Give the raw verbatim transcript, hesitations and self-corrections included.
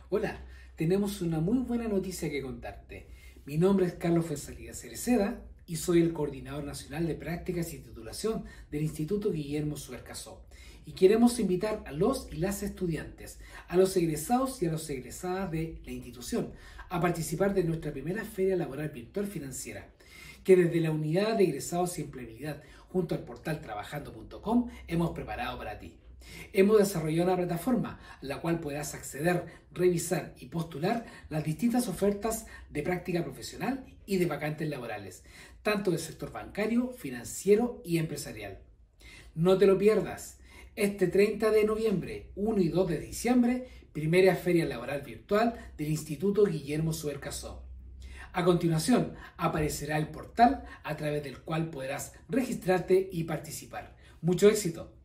Hola, tenemos una muy buena noticia que contarte. Mi nombre es Carlos Fuenzalía Cereceda y soy el Coordinador Nacional de Prácticas y Titulación del Instituto Guillermo Suercasó. Y queremos invitar a los y las estudiantes, a los egresados y a las egresadas de la institución a participar de nuestra primera Feria Laboral Virtual Financiera, que desde la Unidad de Egresados y Empleabilidad junto al portal trabajando punto com hemos preparado para ti. Hemos desarrollado una plataforma a la cual podrás acceder, revisar y postular las distintas ofertas de práctica profesional y de vacantes laborales, tanto del sector bancario, financiero y empresarial. No te lo pierdas. Este treinta de noviembre, uno y dos de diciembre, primera Feria Laboral Virtual del Instituto Guillermo Suercasó. A continuación, aparecerá el portal a través del cual podrás registrarte y participar. ¡Mucho éxito!